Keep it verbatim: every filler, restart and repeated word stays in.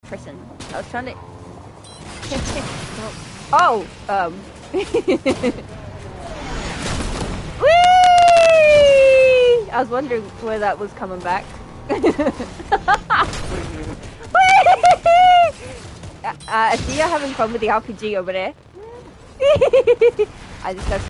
person. I was trying to... oh, um... Whee! I was wondering where that was coming back. uh, I see you're having fun with the R P G over there. I just got